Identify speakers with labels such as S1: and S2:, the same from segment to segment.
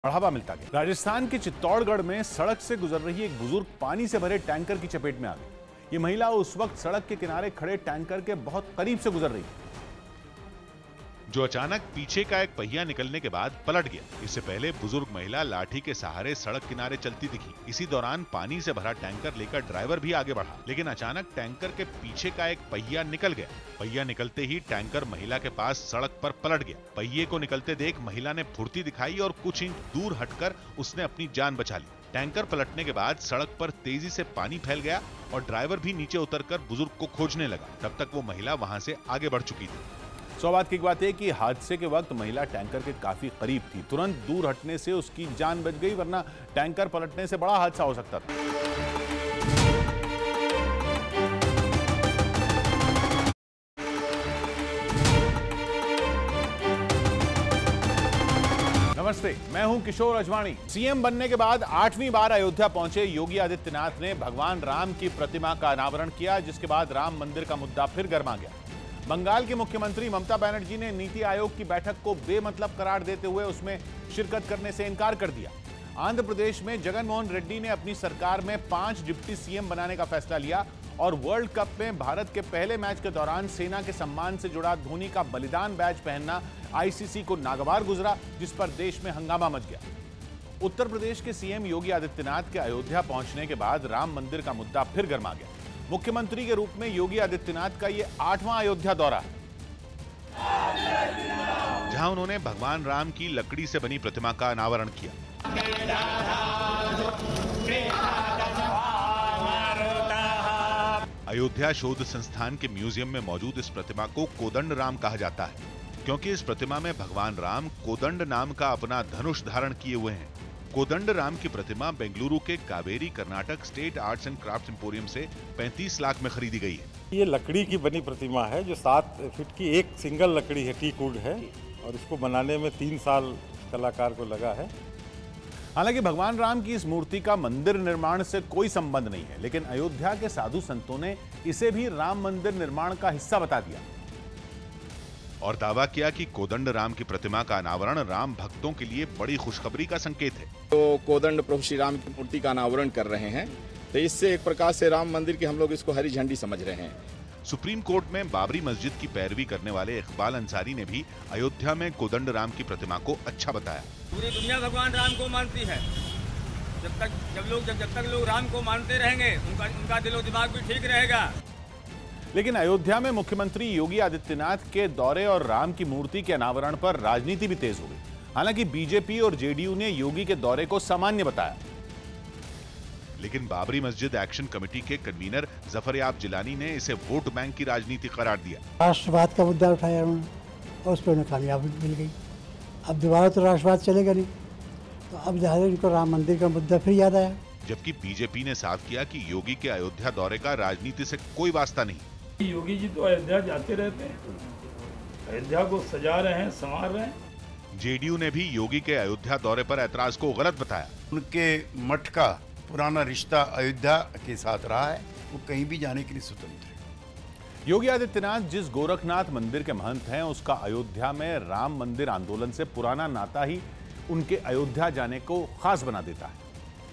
S1: बढ़ावा मिलता गया। राजस्थान के चित्तौड़गढ़ में सड़क से गुजर रही एक बुजुर्ग पानी से भरे टैंकर की चपेट में आ गई। ये महिला उस वक्त सड़क के किनारे खड़े टैंकर के बहुत करीब से गुजर रही थी,
S2: जो अचानक पीछे का एक पहिया निकलने के बाद पलट गया। इससे पहले बुजुर्ग महिला लाठी के सहारे सड़क किनारे चलती दिखी। इसी दौरान पानी से भरा टैंकर लेकर ड्राइवर भी आगे बढ़ा, लेकिन अचानक टैंकर के पीछे का एक पहिया निकल गया। पहिया निकलते ही टैंकर महिला के पास सड़क पर पलट गया। पहिए को निकलते देख महिला ने फुर्ती दिखाई और कुछ इंच दूर हटकर उसने अपनी जान बचा ली। टैंकर पलटने के बाद सड़क पर तेजी से पानी फैल गया और ड्राइवर भी नीचे उतरकर बुजुर्ग को खोजने लगा। तब तक वो महिला वहां से आगे बढ़ चुकी थी।
S1: सौभाग्य की बात है कि हादसे के वक्त महिला टैंकर के काफी करीब थी। तुरंत दूर हटने से उसकी जान बच गई, वरना टैंकर पलटने से बड़ा हादसा हो सकता था। नमस्ते, मैं हूं किशोर अजवाणी। सीएम बनने के बाद 8वीं बार अयोध्या पहुंचे योगी आदित्यनाथ ने भगवान राम की प्रतिमा का अनावरण किया, जिसके बाद राम मंदिर का मुद्दा फिर गर्मा गया। बंगाल की मुख्यमंत्री ममता बनर्जी ने नीति आयोग की बैठक को बेमतलब करार देते हुए उसमें शिरकत करने से इनकार कर दिया। आंध्र प्रदेश में जगन मोहन रेड्डी ने अपनी सरकार में 5 डिप्टी सीएम बनाने का फैसला लिया और वर्ल्ड कप में भारत के पहले मैच के दौरान सेना के सम्मान से जुड़ा धोनी का बलिदान बैज पहनना आईसीसी को नागवार गुजरा, जिस पर देश में हंगामा मच गया। उत्तर प्रदेश के सीएम योगी आदित्यनाथ के अयोध्या पहुंचने के बाद राम मंदिर का मुद्दा फिर गर्मा गया। मुख्यमंत्री के रूप में योगी आदित्यनाथ का ये 8वां अयोध्या दौरा है,
S2: जहां उन्होंने भगवान राम की लकड़ी से बनी प्रतिमा का अनावरण किया। अयोध्या शोध संस्थान के म्यूजियम में मौजूद इस प्रतिमा को कोदंड राम कहा जाता है, क्योंकि इस प्रतिमा में भगवान राम कोदंड नाम का अपना धनुष धारण किए हुए हैं। कोदंड राम की प्रतिमा बेंगलुरु के Kaveri Karnataka state arts and craft emporium से 35 लाख में खरीदी गई है।
S3: ये लकड़ी की बनी प्रतिमा है, जो 7 फीट की एक सिंगल लकड़ी है, टीक वुड है, और इसको बनाने में 3 साल कलाकार को लगा है।
S1: हालांकि भगवान राम की इस मूर्ति का मंदिर निर्माण से कोई संबंध नहीं है, लेकिन अयोध्या के साधु संतों ने इसे भी राम मंदिर निर्माण का हिस्सा बता दिया
S2: और दावा किया कि कोदंड राम की प्रतिमा का अनावरण राम भक्तों के लिए बड़ी खुशखबरी का संकेत है।
S4: तो कोदंड प्रभु श्री राम की मूर्ति का अनावरण कर रहे हैं, तो इससे एक प्रकार से राम मंदिर की हम लोग इसको हरी झंडी समझ रहे हैं।
S2: सुप्रीम कोर्ट में बाबरी मस्जिद की पैरवी करने वाले इकबाल अंसारी ने भी अयोध्या में कोदंड राम की प्रतिमा को अच्छा बताया।
S5: पूरी दुनिया भगवान राम को मानती है। जब तक लोग राम को मानते रहेंगे, उनका दिलो दिमाग भी ठीक रहेगा।
S1: लेकिन अयोध्या में मुख्यमंत्री योगी आदित्यनाथ के दौरे और राम की मूर्ति के अनावरण पर राजनीति भी तेज हो गई। हालांकि बीजेपी और जेडीयू ने योगी के दौरे को सामान्य बताया,
S2: लेकिन बाबरी मस्जिद एक्शन कमेटी के कन्वीनर जफरयाब जिलानी ने इसे वोट बैंक की राजनीति करार दिया।
S6: राष्ट्रवाद का मुद्दा उठाया उन्होंने और उस पर उन्हें कामयाबी मिल गई। अब दोबारा तो राष्ट्रवाद चलेगा नहीं, तो अब जहां उनको राम मंदिर का मुद्दा फिर याद आया।
S2: जबकि बीजेपी ने साफ किया कि योगी के अयोध्या दौरे का राजनीति से कोई वास्ता नहीं।
S7: योगी जी तो अयोध्या जाते रहते हैं, अयोध्या को सजा रहे हैं, संवार रहे हैं।
S2: जेडीयू ने भी योगी के अयोध्या दौरे पर ऐतराज को गलत बताया।
S8: उनके मठ का पुराना रिश्ता अयोध्या के साथ रहा है, वो कहीं भी जाने के लिए स्वतंत्र है।
S1: योगी आदित्यनाथ जिस गोरखनाथ मंदिर के महंत हैं, उसका अयोध्या में राम मंदिर आंदोलन से पुराना नाता ही उनके अयोध्या जाने को खास बना देता है।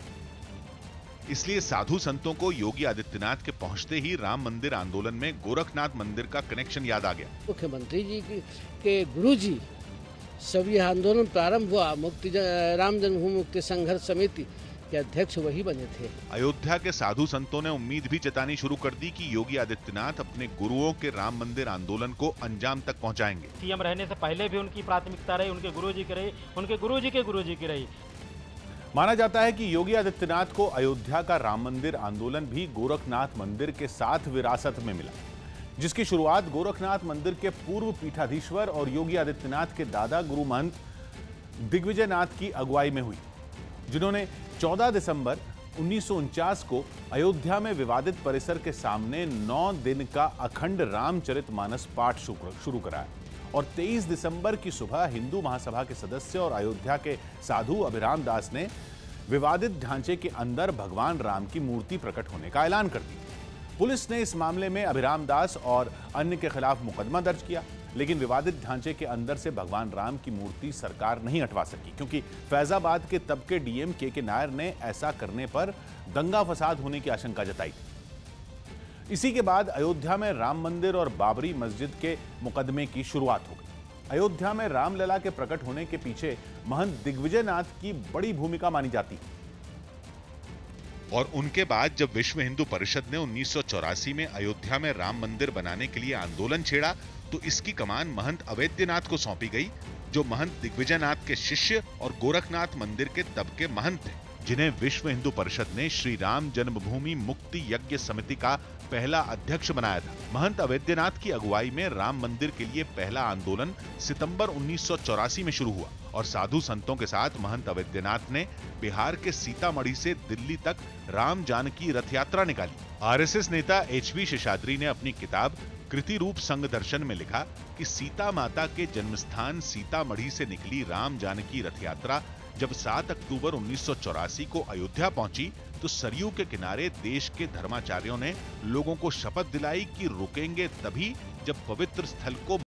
S2: इसलिए साधु संतों को योगी आदित्यनाथ के पहुंचते ही राम मंदिर आंदोलन में गोरखनाथ मंदिर का कनेक्शन याद आ गया।
S9: मुख्यमंत्री जी के गुरु जी सब यह आंदोलन प्रारंभ हुआ, राम जन्मभूमि मुक्ति संघर्ष समिति के अध्यक्ष वही बने थे।
S2: अयोध्या के साधु संतों ने उम्मीद भी जतानी शुरू कर दी कि योगी आदित्यनाथ अपने गुरुओं के राम मंदिर आंदोलन को अंजाम तक पहुंचाएंगे।
S10: सीएम रहने से पहले भी उनकी प्राथमिकता रही, उनके गुरुजी की रही, उनके गुरुजी के गुरुजी की रही।
S1: माना जाता है कि योगी आदित्यनाथ को अयोध्या का राम मंदिर आंदोलन भी गोरखनाथ मंदिर के साथ विरासत में मिला, जिसकी शुरुआत गोरखनाथ मंदिर के पूर्व पीठाधीश्वर और योगी आदित्यनाथ के दादा गुरु महंत दिग्विजय नाथ की अगुवाई में हुई, जिन्होंने 14 दिसंबर 1949 को अयोध्या में विवादित परिसर के सामने 9 दिन का अखंड रामचरितमानस पाठ शुरू कराया और 23 दिसंबर की सुबह हिंदू महासभा के सदस्य और अयोध्या के साधु अभिराम दास ने विवादित ढांचे के अंदर भगवान राम की मूर्ति प्रकट होने का ऐलान कर दिया। पुलिस ने इस मामले में अभिराम दास और अन्य के खिलाफ मुकदमा दर्ज किया, लेकिन विवादित ढांचे के अंदर से भगवान राम की मूर्ति सरकार नहीं हटवा सकी, क्योंकि फैजाबाद के तब के डीएम के नायर ने ऐसा करने पर दंगा फसाद होने की आशंका जताई थी। इसी के बाद अयोध्या में राम मंदिर और बाबरी मस्जिद के मुकदमे की शुरुआत हो गई। अयोध्या में रामलला के प्रकट होने के पीछे महंत दिग्विजय नाथ की बड़ी भूमिका मानी जाती है।
S2: और उनके बाद जब विश्व हिंदू परिषद ने 1984 में अयोध्या में राम मंदिर बनाने के लिए आंदोलन छेड़ा, तो इसकी कमान महंत अवैधनाथ को सौंपी गई, जो महंत दिग्विजय नाथ के शिष्य और गोरखनाथ मंदिर के तब के महंत थे, जिन्हें विश्व हिंदू परिषद ने श्री राम जन्मभूमि मुक्ति यज्ञ समिति का पहला अध्यक्ष बनाया था। महंत अवैधनाथ की अगुवाई में राम मंदिर के लिए पहला आंदोलन सितंबर 1984 में शुरू हुआ और साधु संतों के साथ महंत अवैधनाथ ने बिहार के सीतामढ़ी से दिल्ली तक राम जानकी रथ यात्रा निकाली। आरएसएस नेता एचवी शेषाद्री ने अपनी किताब कृति रूप संग दर्शन में लिखा कि सीता माता के जन्मस्थान सीतामढ़ी से निकली राम जानकी रथ यात्रा जब 7 अक्टूबर 1984 को अयोध्या पहुंची, तो सरयू के किनारे देश के धर्माचार्यों ने लोगों को शपथ दिलाई कि रुकेंगे तभी जब पवित्र स्थल को